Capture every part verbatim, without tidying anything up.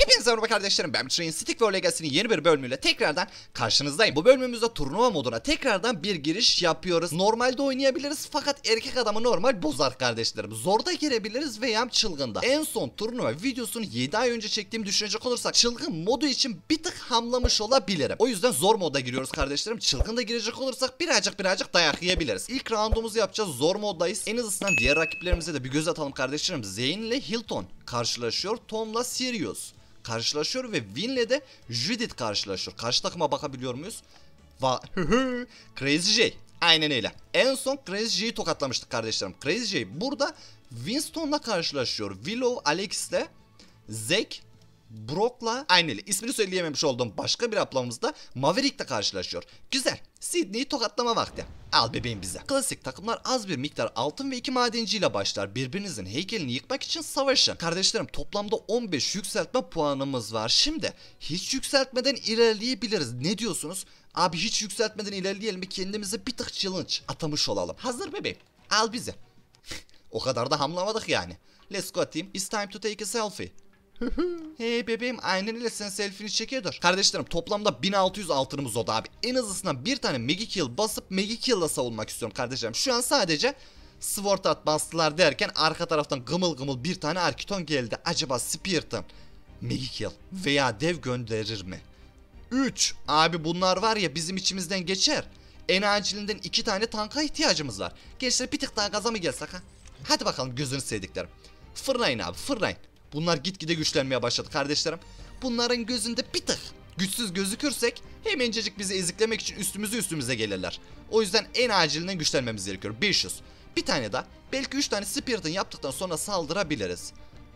Hepinize merhaba kardeşlerim, ben Train Stick ve Legacy'nin yeni bir bölümüyle tekrardan karşınızdayım. Bu bölümümüzde turnuva moduna tekrardan bir giriş yapıyoruz. Normalde oynayabiliriz fakat erkek adamı normal bozar kardeşlerim. Zorda girebiliriz veya çılgında. En son turnuva videosunu yedi ay önce çektiğimi düşünecek olursak çılgın modu için bir tık hamlamış olabilirim. O yüzden zor moda giriyoruz kardeşlerim. Çılgında girecek olursak birazcık birazcık dayak yiyebiliriz. İlk roundumuzu yapacağız, zor moddayız. En hızlısından diğer rakiplerimize de bir göz atalım kardeşlerim. Zeyn ile Hilton karşılaşıyor, Tom'la Sirius karşılaşıyor ve Win'le de Judith karşılaşıyor. Karşı takıma bakabiliyor muyuz? Va Crazy J. Aynen öyle. En son Crazy J'yi tokatlamıştık kardeşlerim. Crazy J burada Winston'la karşılaşıyor. Willow, Alex'le, Zack, Brock'la, aynen öyle. İsmini söyleyememiş olduğum başka bir ablamızda Maverick'le karşılaşıyor. Güzel. Sydney'i tokatlama vakti. Al bebeğim bize. Klasik takımlar az bir miktar altın ve iki madenciyle başlar. Birbirinizin heykelini yıkmak için savaşın. Kardeşlerim toplamda on beş yükseltme puanımız var. Şimdi hiç yükseltmeden ilerleyebiliriz. Ne diyorsunuz? Abi hiç yükseltmeden ilerleyelim, bir kendimize bir tık challenge atamış olalım. Hazır bebeğim. Al bizi. O kadar da hamlamadık yani. Let's go team. It's time to take a selfie. Hey bebeğim, aynen öyle, sen selfie'ni çekiyordur. Kardeşlerim toplamda bin altı yüz altınımız oldu abi. En hızlısından bir tane Mega Kill basıp Mega Kill'la savunmak istiyorum kardeşlerim. Şu an sadece Sword Art bastılar derken arka taraftan gımıl gımıl bir tane Arkiton geldi. Acaba Spirit'ın Mega Kill veya dev gönderir mi? üç. Abi bunlar var ya bizim içimizden geçer. En acilinden iki tane tanka ihtiyacımız var. Gençler bir tık daha gaza mı gelsek ha? Hadi bakalım gözünü sevdiklerim. Fırlayın abi, fırlayın. Bunlar gitgide güçlenmeye başladı kardeşlerim. Bunların gözünde bir tık güçsüz gözükürsek hemencecik bizi eziklemek için üstümüze üstümüze gelirler. O yüzden en acilinden güçlenmemiz gerekiyor. beş yüz. Bir tane daha. Belki üç tane Spirit'ın yaptıktan sonra saldırabiliriz.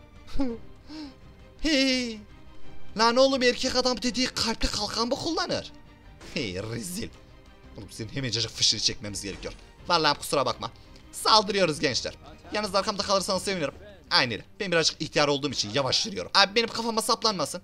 Hey. Lan oğlum, erkek adam dediği kalpli kalkan mı kullanır? Hey rezil. Oğlum senin hemencecik fışını çekmemiz gerekiyor. Vallahi kusura bakma. Saldırıyoruz gençler. Yalnız arkamda kalırsanız sevinirim. Aynen. Ben birazcık ihtiyar olduğum için yavaş yürüyorum. Abi benim kafama saplanmasın.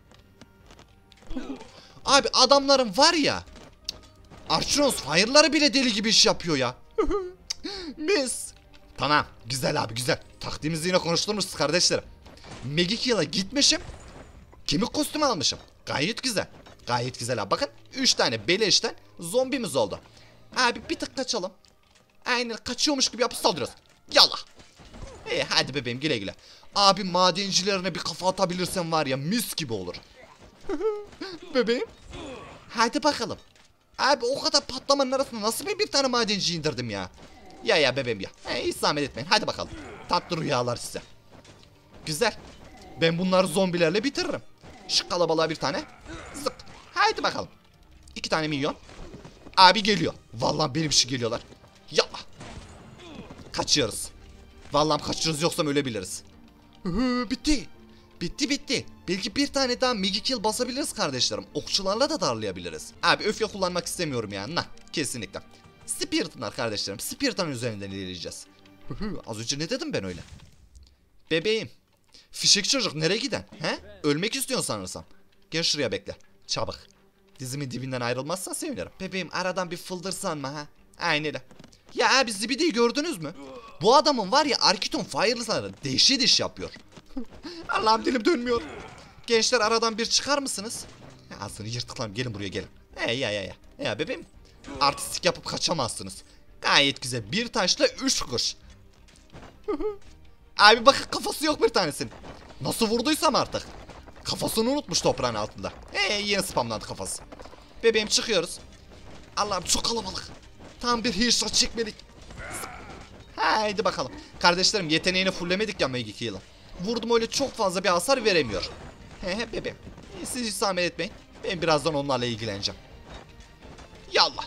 Abi adamların var ya, Archons Fire'ları bile deli gibi iş yapıyor ya. Mis. Tamam. Güzel abi güzel. Taktiğimizi yine konuşturmuşuz kardeşlerim. Mega Kill'a gitmişim. Kemik kostümü almışım. Gayet güzel. Gayet güzel abi. Bakın üç tane beleşten zombimiz oldu. Abi bir tık kaçalım. Aynen kaçıyormuş gibi yapıp saldırıyoruz. Yallah. Hey, hadi bebeğim güle güle. Abi madencilerine bir kafa atabilirsen var ya mis gibi olur. Bebeğim. Hadi bakalım. Abi o kadar patlamanın arasında nasıl ben bir tane madenci indirdim ya. Ya ya bebeğim ya. Hey, hiç zahmet etmeyin. Hadi bakalım. Tatlı rüyalar size. Güzel. Ben bunları zombilerle bitiririm. Şu kalabalığa bir tane. Zık. Hadi bakalım. İki tane milyon. Abi geliyor. Vallahi benim için geliyorlar. Ya. Kaçıyoruz. Vallahi kaçırırız yoksa ölebiliriz. Hı, bitti. Bitti bitti. Belki bir tane daha Mega Kill basabiliriz kardeşlerim. Okçularla da darlayabiliriz. Abi öfke kullanmak istemiyorum ya. Nah, kesinlikle. Spirit'lar kardeşlerim. Spirit'ın üzerinden ilerleyeceğiz. Hı, az önce ne dedim ben öyle? Bebeğim. Fişek çocuk nereye giden? He? Ölmek istiyorsun sanırsam. Gel şuraya bekle. Çabuk. Dizimin dibinden ayrılmazsan sevinirim. Bebeğim aradan bir fıldırsan mı ha? Aynen öyle. Ya abi Zibidi'yi gördünüz mü? Bu adamın var ya Arkiton Fire'ları dehşet iş yapıyor. Allah'ım dilim dönmüyor. Gençler aradan bir çıkar mısınız? Ağzını yırtıklarım, gelin buraya gelin. He ya ya ya. Ya bebeğim. Artistik yapıp kaçamazsınız. Gayet güzel. Bir taşla üç kuş. Abi bakın kafası yok bir tanesinin. Nasıl vurduysam artık. Kafasını unutmuş toprağın altında. He yine spamlandı kafası. Bebeğim çıkıyoruz. Allah'ım çok kalabalık. Tam bir headshot çekmedik. Haydi bakalım. Kardeşlerim yeteneğini fulllemedik ya Mega Kill'ı. Vurdum öyle çok fazla bir hasar veremiyor. He he bebeğim. Siz hiç zahmet etmeyin. Ben birazdan onlarla ilgileneceğim. Yallah.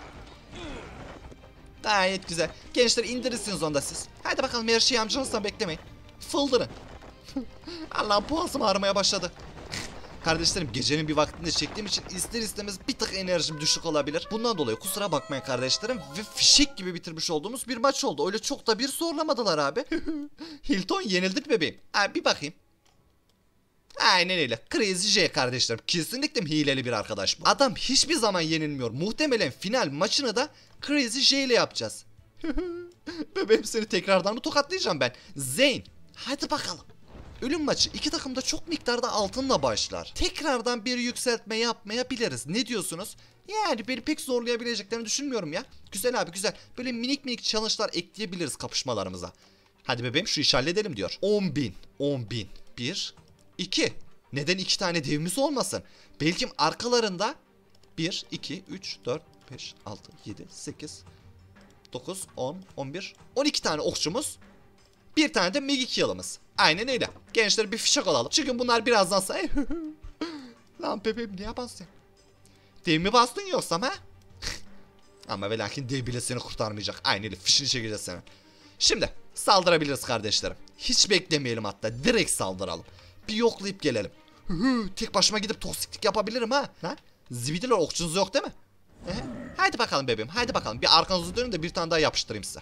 Gayet güzel. Gençler indirirsiniz onda siz. Hadi bakalım her şeyi amcanızdan beklemeyin. Fıldırın. Allah'ım boğazım ağrımaya başladı. Kardeşlerim gecenin bir vaktinde çektiğim için ister istemez bir tık enerjim düşük olabilir. Bundan dolayı kusura bakmayın kardeşlerim. Ve fişek gibi bitirmiş olduğumuz bir maç oldu. Öyle çok da bir zorlamadılar abi. Hilton yenildik bebeğim. Abi bir bakayım. Aynen öyle. Crazy J kardeşlerim. Kesinlikle hileli bir arkadaş bu. Adam hiçbir zaman yenilmiyor. Muhtemelen final maçını da Crazy J ile yapacağız. Bebeğim seni tekrardan mı tokatlayacağım ben? Zeyn. Hadi bakalım. Ölüm maçı iki takım da çok miktarda altınla başlar. Tekrardan bir yükseltme yapmayabiliriz. Ne diyorsunuz? Yani beni pek zorlayabileceklerini düşünmüyorum ya. Güzel abi güzel. Böyle minik minik challenge'lar ekleyebiliriz kapışmalarımıza. Hadi bebeğim şu işi halledelim diyor. on bin. on bin. bir. iki. Neden iki tane devimiz olmasın? Belki arkalarında bir, iki, üç, dört, beş, altı, yedi, sekiz, dokuz, on, on bir, on iki tane okçumuz. Bir tane de Megik yalımız. Aynen öyle. Gençler bir fişek alalım. Çünkü bunlar birazdan say. Lan bebeğim niye bastın? Dev mi bastın yoksa ha? Ama ve lakin dev bile seni kurtarmayacak. Aynen öyle fişini çekeceğiz senin. Şimdi saldırabiliriz kardeşlerim. Hiç beklemeyelim hatta. Direkt saldıralım. Bir yoklayıp gelelim. Tek başıma gidip toksiklik yapabilirim ha. Ha? Zibidiler okçunuz yok değil mi? He? Haydi bakalım bebeğim. Haydi bakalım. Bir arkanızı dönün de bir tane daha yapıştırayım size.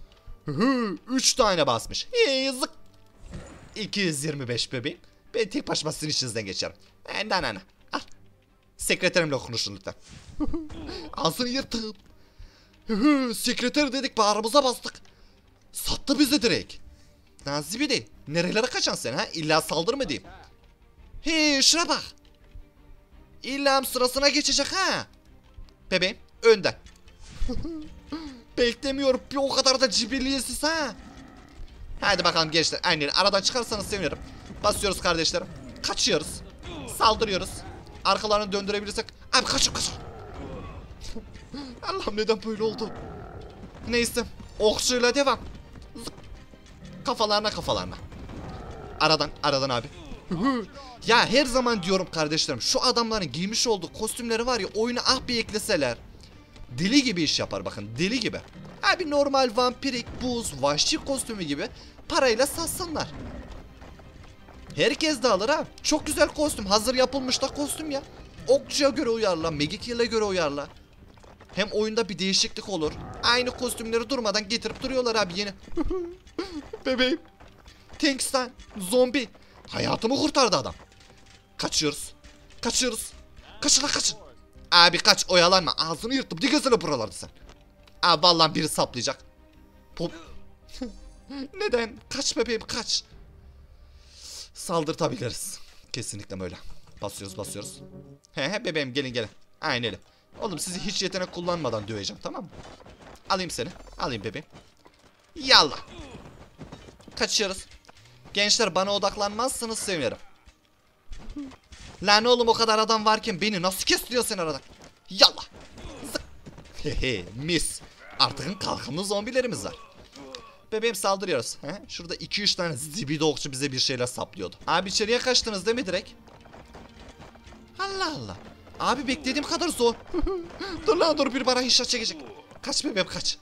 Üç tane basmış. Hey, zık. iki yüz yirmi beş bebeğim. Ben tek başıma sizin içinizden geçerim. Enden ana. Al. Sekreterimle konuşun lütfen. Ağzını yırtıp. Sekreter dedik bağrımıza bastık. Sattı bizi direkt. Nazibidi. Nerelere kaçan sen ha? İlla saldır mı diyeyim? Hey şuna bak. İlla sırasına geçecek ha. Bebeğim önden. Beklemiyorum bir o kadar da cibiliyesiz ha. Hadi bakalım gençler. Aynen aradan çıkarsanız sevinirim. Basıyoruz kardeşlerim. Kaçıyoruz. Saldırıyoruz. Arkalarını döndürebilirsek. Abi kaçın kaçın. Allah'ım neden böyle oldu? Neyse. Okçuyla devam. Kafalarına kafalarına. Aradan aradan abi. Ya her zaman diyorum kardeşlerim. Şu adamların giymiş olduğu kostümleri var ya oyuna ah bir ekleseler. Deli gibi iş yapar bakın deli gibi. Abi normal vampirik, buz, vahşi kostümü gibi parayla satsınlar. Herkes de alır ha. Çok güzel kostüm. Hazır yapılmış da kostüm ya. Okçuya göre uyarla, Megikil'e göre uyarla. Hem oyunda bir değişiklik olur. Aynı kostümleri durmadan getirip duruyorlar abi yeni. Bebeğim. Tankstan, zombi. Hayatımı kurtardı adam. Kaçıyoruz. Kaçıyoruz. Kaçın lan kaçın. Abi kaç oyalanma. Ağzını yırttım. Digesene buralarda sen. Aa vallahi biri saplayacak. Pop. Neden? Kaç bebeğim kaç. Saldırtabiliriz. Kesinlikle böyle. Basıyoruz basıyoruz. He he bebeğim gelin gelin. Aynen öyle. Oğlum sizi hiç yetenek kullanmadan döveceğim tamam mı? Alayım seni. Alayım bebeğim. Yallah. Kaçıyoruz. Gençler bana odaklanmazsanız sevinirim. Lan oğlum o kadar adam varken beni nasıl kestiriyorsun aradan? Yallah. Hehe mis. Artık kalkanlı zombilerimiz var. Bebeğim saldırıyoruz. He? Şurada iki üç tane zibidi okçu bize bir şeyler saplıyordu. Abi içeriye kaçtınız değil mi direkt? Allah Allah. Abi beklediğim kadar zor. Dur lan dur bir bana inşaat çekecek. Kaç bebeğim kaç.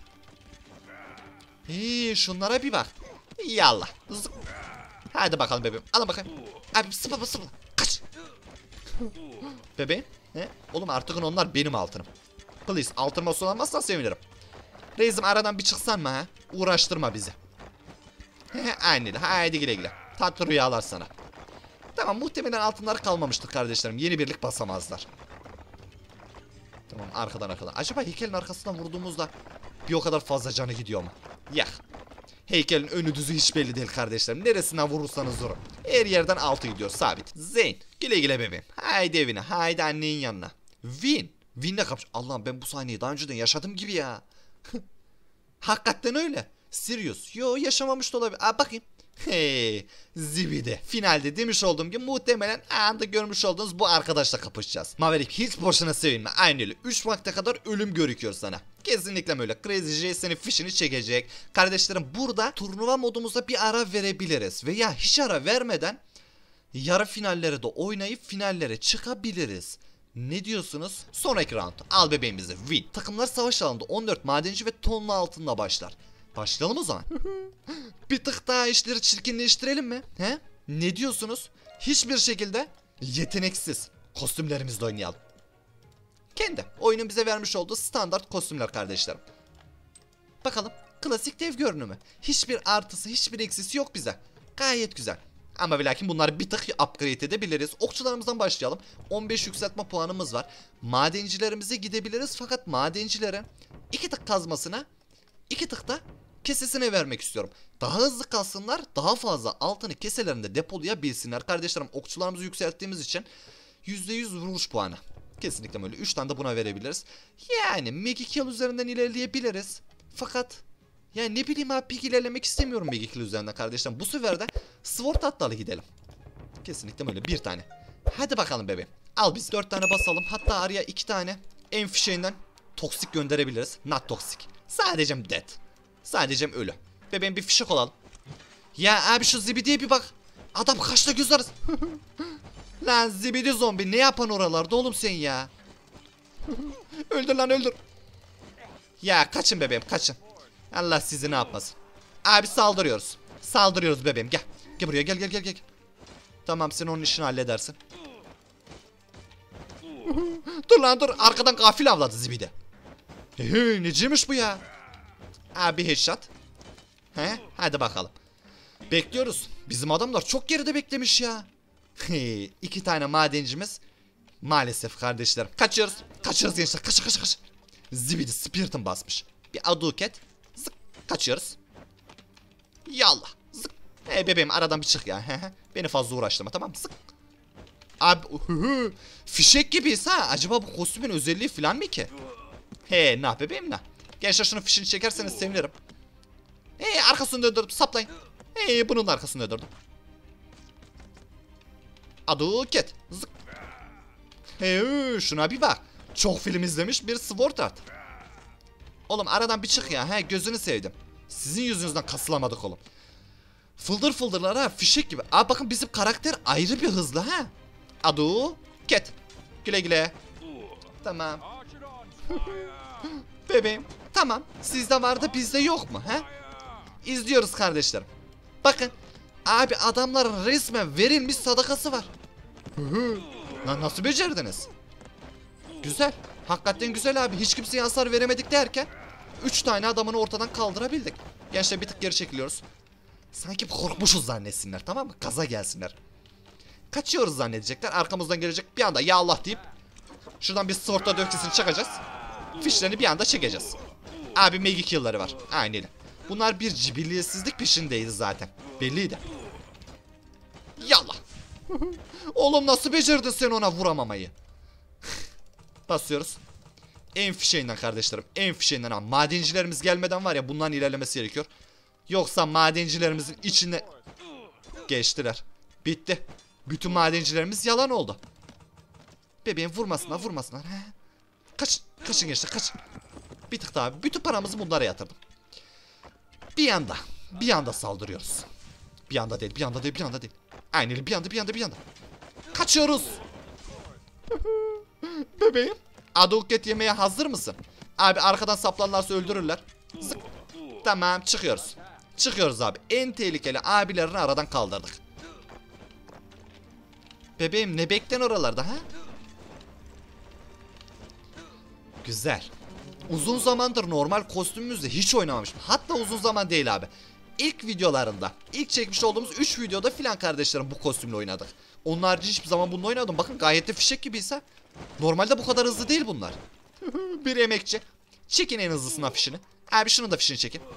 Hii şunlara bir bak. Yallah. Zıp. Hadi bakalım bebeğim. Alın bakayım. Abi sıpla sıpla. Kaç. Bebeğim. He? Oğlum artık onlar benim altınım. Please altınıma sulanmazsan sevinirim. Reisim aradan bir çıksan mı ha? Uğraştırma bizi. Aynen haydi güle güle. Tatlı rüyalar sana. Tamam muhtemelen altınları kalmamıştır kardeşlerim. Yeni birlik basamazlar. Tamam arkadan arkadan. Acaba heykelin arkasından vurduğumuzda bir o kadar fazla canı gidiyor mu? Yak. Heykelin önü düzü hiç belli değil kardeşlerim. Neresinden vurursanız vurun. Her yerden altı gidiyor sabit. Zeyn. Güle güle bebeğim. Haydi evine. Haydi annenin yanına. Win. Win'le kapış. Allah'ım ben bu sahneyi daha önceden yaşadım gibi ya. Hakikaten öyle. Sirius. Yo yaşamamış da olabilir. Aa bakayım. Hey, zibide. Finalde demiş olduğum gibi muhtemelen anda görmüş olduğunuz bu arkadaşla kapışacağız. Maverick hiç boşuna sevinme. Aynı öyle. üç vakte kadar ölüm görüküyor sana. Kesinlikle böyle. Crazy J senin fişini çekecek. Kardeşlerim burada turnuva modumuza bir ara verebiliriz. Veya hiç ara vermeden yarı finallere de oynayıp finallere çıkabiliriz. Ne diyorsunuz? Sonraki round. Al bebeğimizi. Win. Takımlar savaş alanında on dört madenci ve tonlu altınla başlar. Başlayalım o zaman. Bir tık daha işleri çirkinleştirelim mi? He? Ne diyorsunuz? Hiçbir şekilde yeteneksiz kostümlerimizle oynayalım. Kendi oyunun bize vermiş olduğu standart kostümler kardeşlerim. Bakalım klasik dev görünümü. Hiçbir artısı hiçbir eksisi yok bize. Gayet güzel. Ama ve lakin bunları bir tık upgrade edebiliriz. Okçularımızdan başlayalım. on beş yükseltme puanımız var. Madencilerimize gidebiliriz fakat madencilere iki tık kazmasına iki tık da kesesine vermek istiyorum. Daha hızlı kalsınlar, daha fazla altını keselerinde depolayabilsinler. Kardeşlerim okçularımızı yükselttiğimiz için yüzde yüz vuruş puanı. Kesinlikle böyle. üç tane de buna verebiliriz. Yani Magikill üzerinden ilerleyebiliriz. Fakat yani ne bileyim abi pek ilerlemek istemiyorum Magikill üzerinden kardeşlerim. Bu sefer de Sword Atlalı gidelim. Kesinlikle böyle bir tane. Hadi bakalım bebeğim. Al biz dört tane basalım. Hatta araya iki tane en fişeğinden toksik gönderebiliriz. Not toksik. Sadece dead. Sadece ölü. Bebeğim bir fişek olalım. Ya abi şu zibidiye bir bak. Adam kaçta göz arası. Lan zibidi zombi ne yapan oralarda oğlum sen ya. Öldür lan öldür. Ya kaçın bebeğim kaçın. Allah sizi ne yapmasın. Abi saldırıyoruz. Saldırıyoruz bebeğim gel. Gel buraya gel gel gel gel. Tamam sen onun işini halledersin. Dur lan dur arkadan gafil avladı zibidi. Hey, neciymiş bu ya? Abi headshot. He hadi bakalım. Bekliyoruz. Bizim adamlar çok geride beklemiş ya. İki tane madencimiz. Maalesef kardeşlerim. Kaçıyoruz. Kaçıyoruz gençler. Kaç kaç kaç. Zibidi Spirit'in basmış. Bir aduket. Zık. Kaçıyoruz. Yallah. Zık. Hey bebeğim aradan bir çık ya. Beni fazla uğraştırma tamam mı? Zık. Abi fişek gibiyiz ha. Acaba bu kostümün özelliği falan mı ki? He ne bebeğim ne? Gençler şunun fişini çekerseniz sevinirim. Hey arkasını döndürdüm saplayın. Hey bunun da arkasını döndürdüm. Aduket. Zık. Hey şuna bir bak. Çok film izlemiş bir Sword Art. Oğlum aradan bir çık ya. He gözünü sevdim. Sizin yüzünüzden kasılamadık oğlum. Fıldır fıldırlar ha fişek gibi. Abi bakın bizim karakter ayrı bir hızlı ha. Aduket. Güle güle. Tamam. Bebeğim. Tamam. Sizde vardı bizde yok mu he? İzliyoruz kardeşlerim. Bakın. Abi adamların resmen verilmiş sadakası var. Lan nasıl becerdiniz? Güzel. Hakikaten güzel abi. Hiç kimseye hasar veremedik derken üç tane adamını ortadan kaldırabildik. Gençler bir tık geri çekiliyoruz. Sanki korkmuşuz zannetsinler tamam mı? Gaza gelsinler. Kaçıyoruz zannedecekler. Arkamızdan gelecek bir anda ya Allah deyip şuradan bir swordla dövkesini çakacağız. Fişlerini bir anda çekeceğiz. Abi Magikill'ları var. Aynen. Bunlar bir cibilliyetsizlik peşindeydi zaten. Belliydi. Yallah. Oğlum nasıl becerdin sen ona vuramamayı? Basıyoruz. En fişeğinden kardeşlerim. En fişeğinden ama madencilerimiz gelmeden var ya bundan ilerlemesi gerekiyor. Yoksa madencilerimizin içine geçtiler. Bitti. Bütün madencilerimiz yalan oldu. Bebeğim vurmasınlar vurmasınlar. He. Kaç, kaçın gençler kaçın. Bir tık daha. Bütün paramızı bunlara yatırdım. Bir anda. Bir anda saldırıyoruz. Bir anda değil bir anda değil bir anda değil. Aynen bir anda bir anda bir anda. Kaçıyoruz. Bebeğim. Aduket yemeye hazır mısın? Abi arkadan saplarlarsa öldürürler. Zık. Tamam çıkıyoruz. Çıkıyoruz abi. En tehlikeli abilerini aradan kaldırdık. Bebeğim ne beklen oralarda ha? Güzel. Uzun zamandır normal kostümümüzle hiç oynamamışım. Hatta uzun zaman değil abi. İlk videolarında, ilk çekmiş olduğumuz üç videoda filan kardeşlerim bu kostümle oynadık. Onun harici hiçbir zaman bununla oynadım. Bakın gayet de fişek gibiyse. Normalde bu kadar hızlı değil bunlar. Bir emekçi. Çekin en hızlısına fişini. Abi şunu da fişini çekin.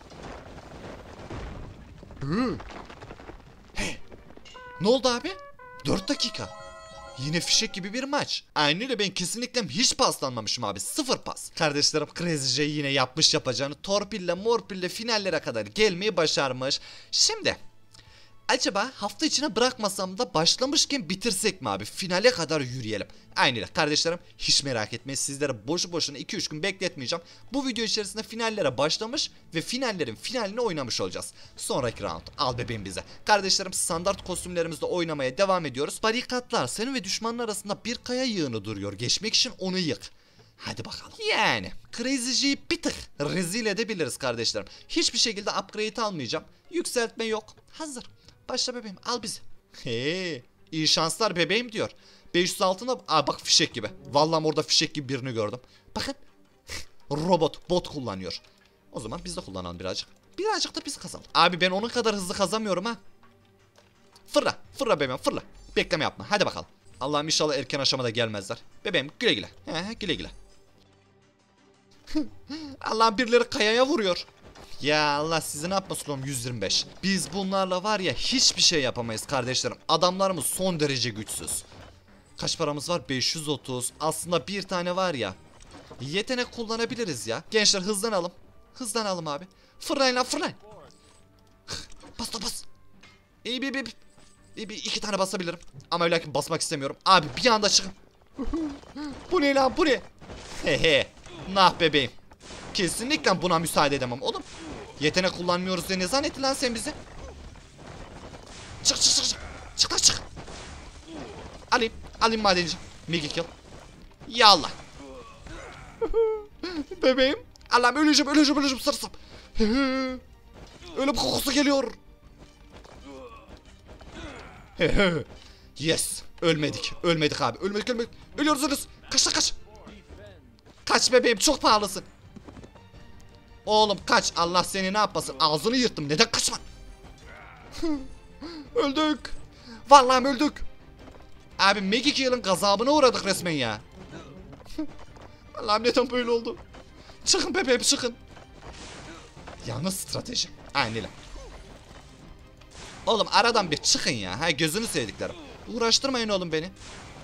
Hey. Ne oldu abi? dört dakika. Yine fişek gibi bir maç. Aynı öyle ben kesinlikle hiç paslanmamışım abi. Sıfır pas. Kardeşlerim Crazy J yine yapmış yapacağını. Torpille morpille finallere kadar gelmeyi başarmış. Şimdi acaba hafta içine bırakmasam da başlamışken bitirsek mi abi? Finale kadar yürüyelim. Aynı öyle kardeşlerim hiç merak etmeyin. Sizlere boşu boşuna iki üç gün bekletmeyeceğim. Bu video içerisinde finallere başlamış ve finallerin finalini oynamış olacağız. Sonraki round al bebeğim bize. Kardeşlerim standart kostümlerimizle oynamaya devam ediyoruz. Barikatlar senin ve düşmanın arasında bir kaya yığını duruyor. Geçmek için onu yık. Hadi bakalım. Yani Crazy J'yi bir tık rezil edebiliriz kardeşlerim. Hiçbir şekilde upgrade almayacağım. Yükseltme yok. Hazır. Başla bebeğim al bizi. He, iyi şanslar bebeğim diyor. beş yüz altında aa bak fişek gibi. Vallahi orada fişek gibi birini gördüm. Bakın. Robot bot kullanıyor. O zaman biz de kullanalım birazcık. Birazcık da biz kazanalım. Abi ben onun kadar hızlı kazamıyorum ha. Fırla fırla bebeğim fırla. Bekleme yapma hadi bakalım. Allah'ım inşallah erken aşamada gelmezler. Bebeğim güle güle. He, güle güle. Allah'ım birileri kayaya vuruyor. Ya Allah sizi ne yapmasın oğlum yüz yirmi beş. Biz bunlarla var ya hiçbir şey yapamayız kardeşlerim. Adamlarımız son derece güçsüz. Kaç paramız var? beş yüz otuz. Aslında bir tane var ya. Yetenek kullanabiliriz ya. Gençler hızlanalım. Hızlanalım abi. Fırlayın lan fırlayın. Bas da bas. İyi bir bir. İyi bir iki tane basabilirim. Ama öyle ki basmak istemiyorum. Abi bir anda çıkın. Bu ne lan bu ne? Hehe. Nah bebeğim. Kesinlikle buna müsaade edemem oğlum. Yetenek kullanmıyoruz diye ne zannettin lan sen bizi? Çık çık çık çık. Çık lan çık. Alayım. Alayım madenci. Mega kill. Ya Allah. Bebeğim. Allah'ım öleceğim öleceğim öleceğim sırsam. Ölüm kokusu geliyor. Yes. Ölmedik. Ölmedik abi. Ölmedik ölmedik. Ölüyoruz ölüyoruz. Kaç lan kaç. Kaç bebeğim çok pahalısın. Oğlum kaç. Allah seni ne yapmasın. Ağzını yırttım. Neden kaçma? Öldük. Vallahi öldük. Abi Maggie Kill'in gazabına uğradık resmen ya. Allah'ım neden böyle oldu? Çıkın bebeğim çıkın. Yalnız strateji. Aynen öyle. Oğlum aradan bir çıkın ya. Ha gözünü sevdiklerim. Uğraştırmayın oğlum beni.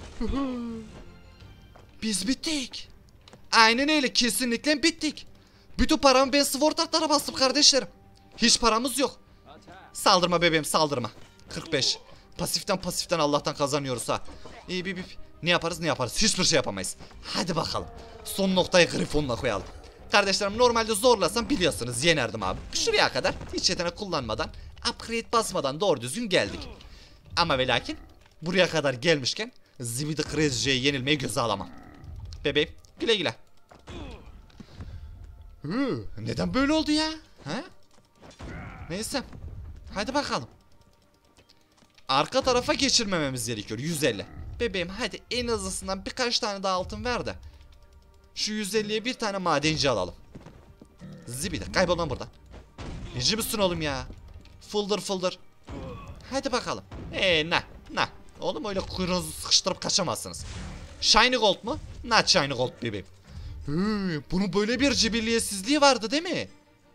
Biz bittik. Aynen öyle kesinlikle bittik. Bütün paramı ben sword artlara bastım kardeşlerim. Hiç paramız yok. Saldırma bebeğim saldırma. kırk beş. Pasiften pasiften Allah'tan kazanıyoruz ha. İyi bir, bir ne yaparız ne yaparız hiçbir şey yapamayız. Hadi bakalım. Son noktayı Grifon'la koyalım. Kardeşlerim normalde zorlasam biliyorsunuz yenerdim abi. Şuraya kadar hiç yetenek kullanmadan upgrade basmadan doğru düzgün geldik. Ama ve lakin buraya kadar gelmişken Zibidi Crazy'ye yenilmeyi göze alamam. Bebeğim güle güle. Hı, neden böyle oldu ya? Ha? Neyse. Hadi bakalım. Arka tarafa geçirmememiz gerekiyor. yüz elli. Bebeğim hadi en hızlısından birkaç tane daha altın ver de. Şu yüz elliye bir tane madenci alalım. Zibidi kaybol lan buradan. Neci misin oğlum ya? Fıldır fıldır. Hadi bakalım. Eee ne? Ne? Oğlum öyle kuyruğunuzu sıkıştırıp kaçamazsınız. Shiny Gold mu? Not Shiny Gold bebeğim. Hı, bunun böyle bir cibilliyetsizliği vardı değil mi?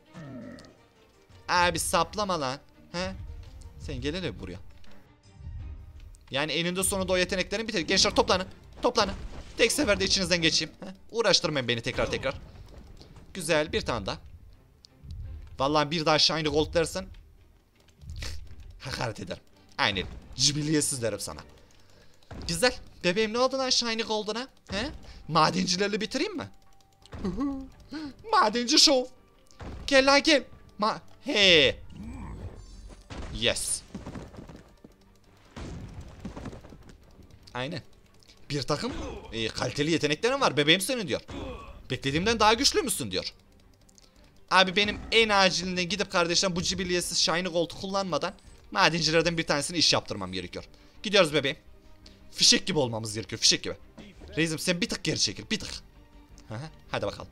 Abi saplama lan. He? Sen gel hele buraya. Yani eninde sonunda o yeteneklerin biter. Gençler toplanın. Toplanın. Tek seferde içinizden geçeyim. He? Uğraştırmayın beni tekrar tekrar. Güzel bir tane daha. Vallahi bir daha Shiny Gold dersen hakaret ederim. Aynen. Cibilliyetsiz derim sana. Güzel. Bebeğim ne oldu lan Shiny Gold'una? He? Madencilerle bitireyim mi? Madenci show. Gel lan gel. Ma He. Yes. Aynen. Bir takım e, kaliteli yeteneklerin var bebeğim senin diyor. Beklediğimden daha güçlü müsün diyor. Abi benim en acilinden gidip kardeşlerim bu cibilliyetsiz Shiny Gold'u kullanmadan madencilerden bir tanesini iş yaptırmam gerekiyor. Gidiyoruz bebeğim. Fişek gibi olmamız gerekiyor fişek gibi. Reisim sen bir tık geri çekil bir tık. Hadi bakalım.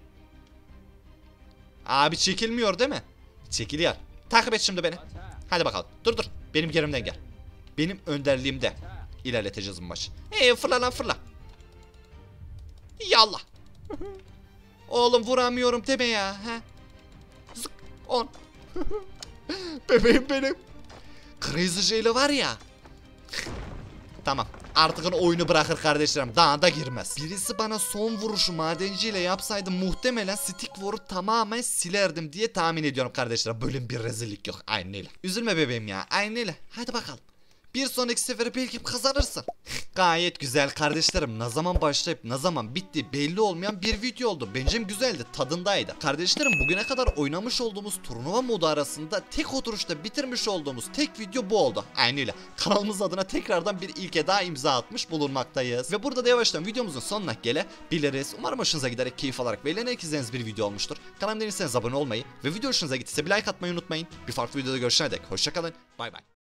Abi çekilmiyor değil mi? Çekiliyor. Takip et şimdi beni. Hadi bakalım. Dur dur. Benim gerimden gel. Benim önderliğimde ilerleteceğiz bu maçı. Eee fırla lan fırla. Yallah. Oğlum vuramıyorum deme ya. He? Zık. On. Bebeğim benim. Crazy Jay'le var ya. Tamam. Artık oyunu bırakır kardeşlerim. Daha da girmez. Birisi bana son vuruşu madenciyle yapsaydı muhtemelen stick war'u tamamen silerdim diye tahmin ediyorum kardeşlerim. Böyle bir rezillik yok. Aynen öyle. Üzülme bebeğim ya. Aynen öyle. Hadi bakalım. Bir sonraki sefere belki kazanırsın. Gayet güzel kardeşlerim. Ne zaman başlayıp ne zaman bitti belli olmayan bir video oldu. Bence güzeldi. Tadındaydı. Kardeşlerim bugüne kadar oynamış olduğumuz turnuva modu arasında tek oturuşta bitirmiş olduğumuz tek video bu oldu. Aynı öyle. Kanalımız adına tekrardan bir ilke daha imza atmış bulunmaktayız. Ve burada da yavaştan videomuzun sonuna gelebiliriz. Umarım hoşunuza giderek keyif alarak ve eğlenerek izlediğiniz bir video olmuştur. Kanalıma değilseniz abone olmayı ve video hoşunuza gittiyse bir like atmayı unutmayın. Bir farklı videoda görüşene dek hoşçakalın. Bay bay.